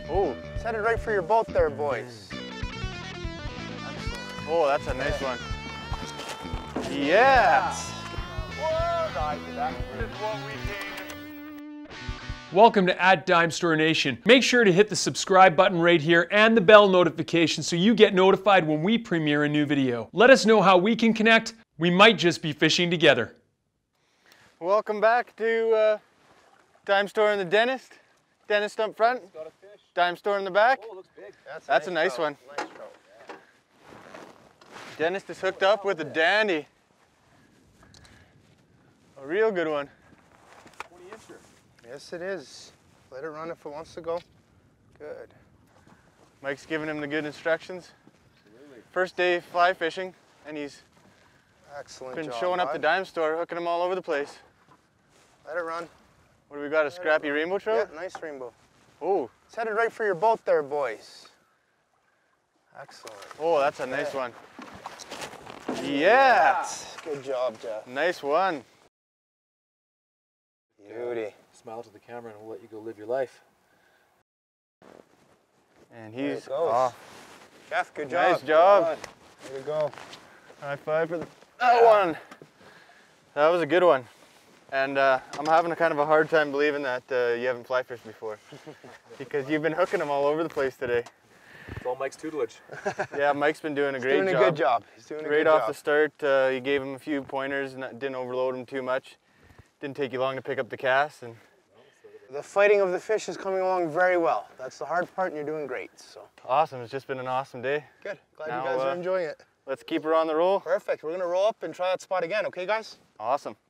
Oh, It's headed right for your boat there, boys. oh, that's a nice one. Yeah. Welcome to @Dime Store Nation. Make sure to hit the subscribe button right here and the bell notification so you get notified when we premiere a new video. Let us know how we can connect. We might just be fishing together. Welcome back to Dime Store and the Dentist. Dentist up front, Dime Store in the back. Oh, it looks big. That's a nice one. Nice trout. Dentist is hooked up with a dandy. A real good one. 20-incher. Yes, it is. Let it run if it wants to go. Good. Mike's giving him the good instructions. Absolutely. First day fly fishing, and he's Excellent been job, showing up the bud. Dime Store, hooking them all over the place. Let it run. What do we got, a scrappy rainbow trout? Yeah, nice rainbow. Oh, It's headed right for your boat there, boys. Excellent. oh, that's a nice one. Yeah, Good job, Jeff. nice one. Beauty. Smile to the camera and we'll let you go live your life. And There he's it goes. off. Jeff, good job. Nice job. Way to go. High five for that one. That was a good one. And I'm having a kind of a hard time believing that you haven't fly fished before. Because you've been hooking them all over the place today. It's all Mike's tutelage. Yeah, Mike's been doing a great Doing job. a good job. He's doing a Right good off job. the start, you gave him a few pointers and that didn't overload him too much. Didn't take you long to pick up the cast. And The fighting of the fish is coming along very well. That's the hard part, and you're doing great. So awesome, it's just been an awesome day. good. Glad Now, you guys are enjoying it. Let's keep her on the roll. Perfect. We're gonna roll up and try that spot again. Okay, guys? Awesome.